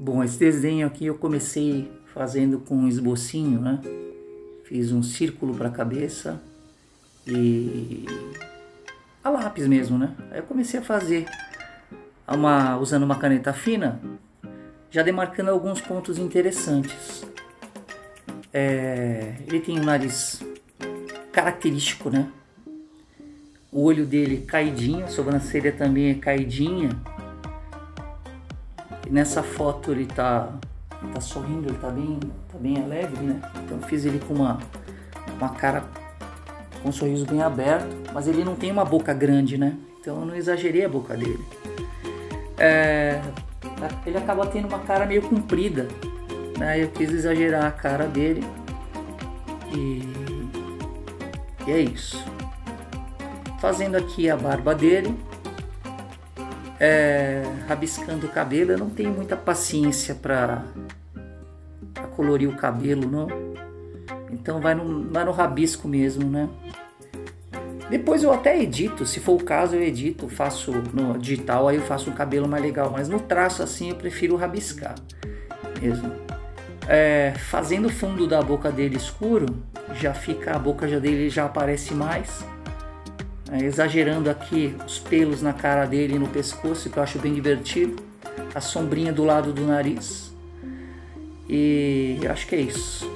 Bom, esse desenho aqui eu comecei fazendo com um esbocinho, né? Fiz um círculo para a cabeça e a lápis mesmo, né? Aí eu comecei a fazer usando uma caneta fina, já demarcando alguns pontos interessantes. Ele tem um nariz característico, né? O olho dele caidinho, a sobrancelha também é caidinha. E nessa foto ele tá sorrindo, ele tá bem alegre, né? Então eu fiz ele com uma cara com um sorriso bem aberto, mas ele não tem uma boca grande, né? Então eu não exagerei a boca dele. Ele acaba tendo uma cara meio comprida, né? Eu quis exagerar a cara dele e é isso. Fazendo aqui a barba dele, rabiscando o cabelo. Eu não tenho muita paciência para colorir o cabelo, não. Então vai no rabisco mesmo, né? Depois eu até edito, se for o caso eu edito, faço no digital, aí eu faço um cabelo mais legal. Mas no traço assim eu prefiro rabiscar mesmo. Fazendo o fundo da boca dele escuro, a boca dele já aparece mais. Exagerando aqui os pelos na cara dele e no pescoço, que eu acho bem divertido. A sombrinha do lado do nariz. E acho que é isso.